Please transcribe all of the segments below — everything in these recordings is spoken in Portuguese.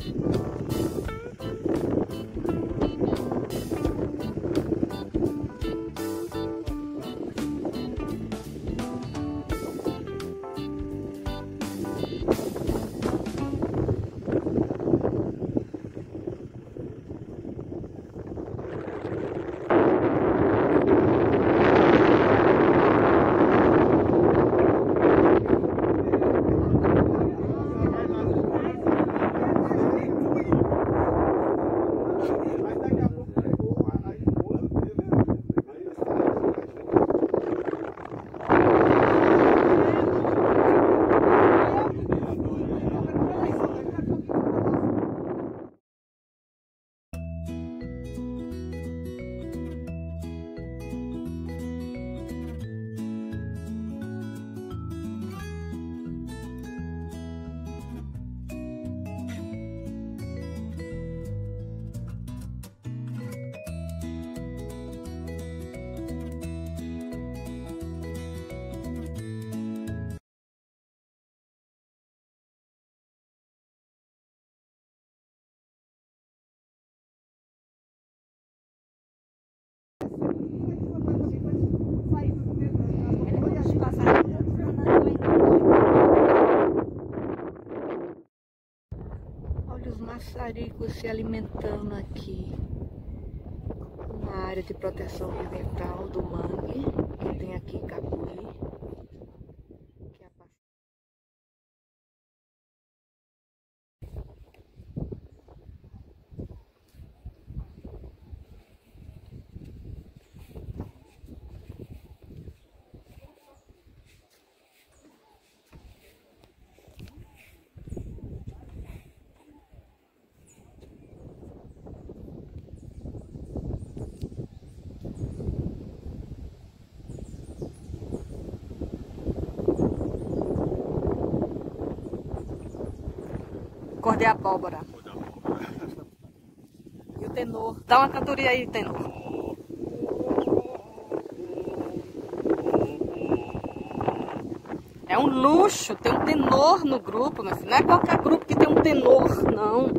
Olha os maçaricos se alimentando aqui na área de proteção ambiental do mangue, que tem aqui em Capuí. Cor de abóbora. E o tenor. Dá uma cantoria aí, tenor. É um luxo, tem um tenor no grupo, mas não é qualquer grupo que tem um tenor, não.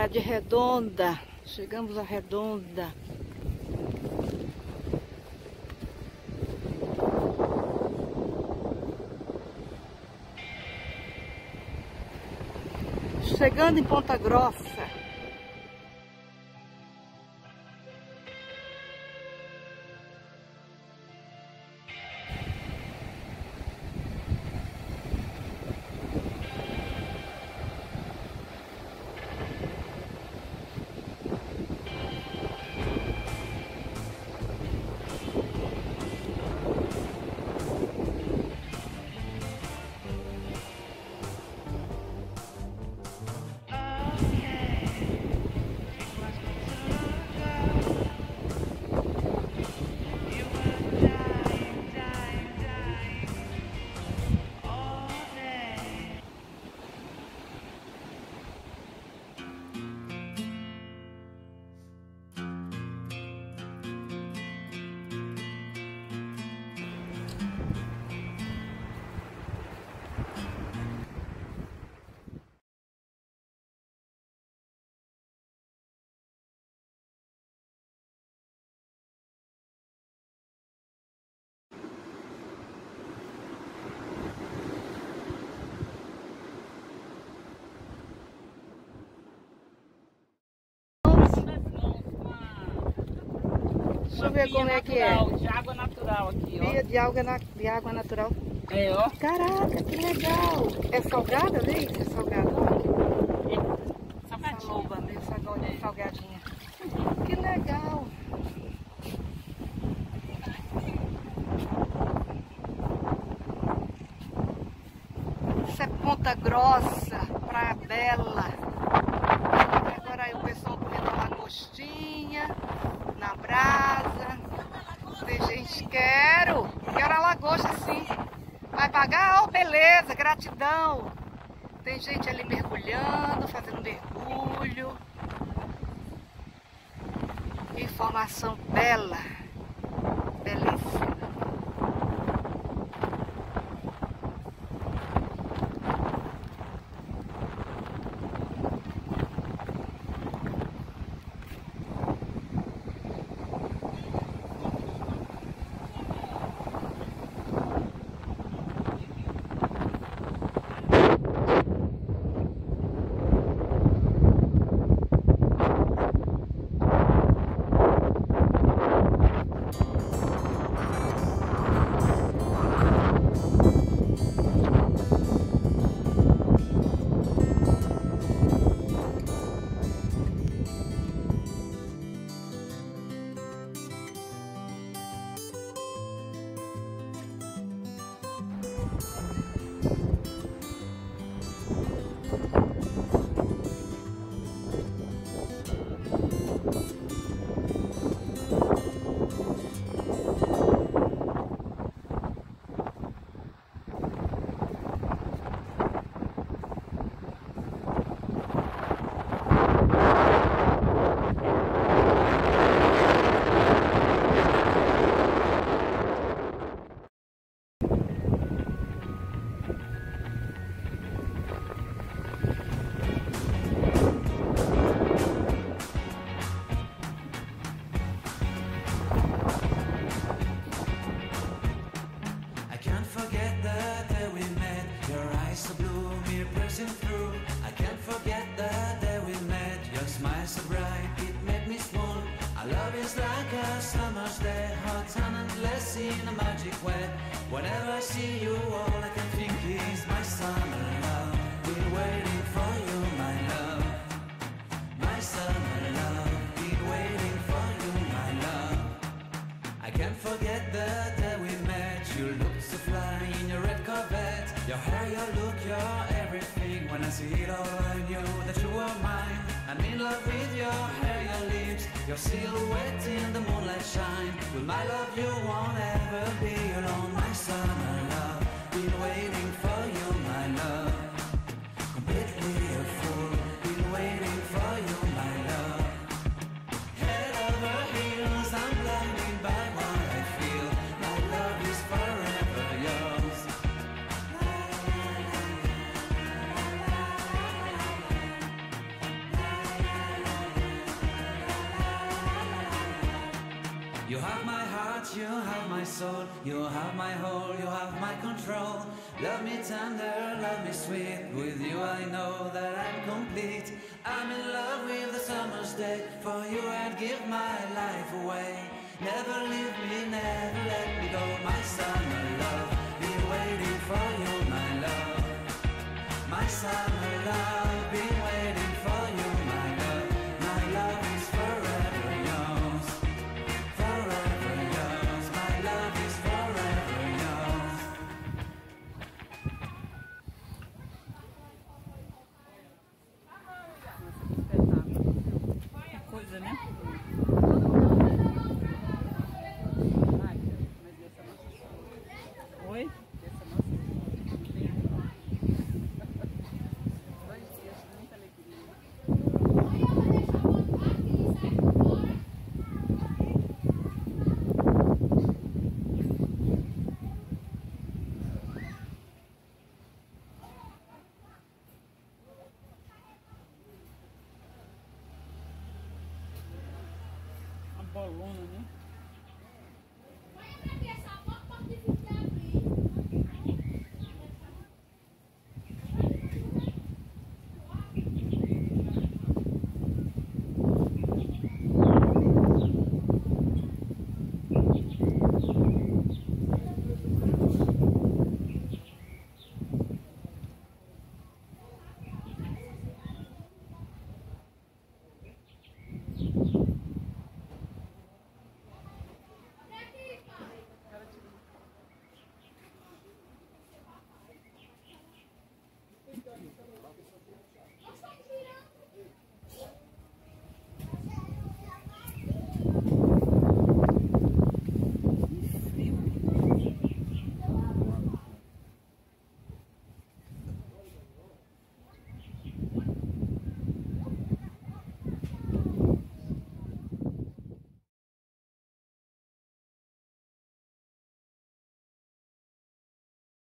cidade Redonda. Chegamos a Redonda. Chegando em Ponta Grossa. Deixa eu ver como é que é. De água natural aqui, ó. Via de água natural. É, ó. Caraca, que legal. É salgada, Leite? É salgada? Salgadinha. Saloba, meio salgadinha. Que legal. Isso é Ponta Grossa, Praia Bela. Agora aí o pessoal comendo uma lagostinha na brasa. Tem gente, quero a lagosta sim. Vai pagar? Oh, beleza, gratidão. Tem gente ali mergulhando, fazendo mergulho. Informação bela, belíssima. In a magic way. Whenever I see you, all I can think is my summer love. Been waiting for you, my love. My summer love. Been waiting for you, my love. I can't forget the day we met. You looked so fly in your red Corvette. Your hair, your look, your everything. When I see it all, I knew that you were mine. I'm in love with your hair, your lips, your silhouette in the moonlight shine. With my love you won't ever be alone, my summer love. Been waiting for you, my love. Completely a fool. Been waiting for you, my love. Head over heels, I'm blinded by what I feel. My love is forever yours. You have my heart, you have my soul, you have my whole, you have my control. Love me tender, love me sweet, with you I know that I'm complete. I'm in love with the summer's day, for you I'd give my life away. Never leave me, never let me go, my summer love. Be waiting for you, my love. My summer love, be waiting for you, my love. My love is forever yours, forever yours. My love is forever yours. Que coisa, né? Oi? Essa nossa não tem dois dias de muita alegria. Uma bolona, né?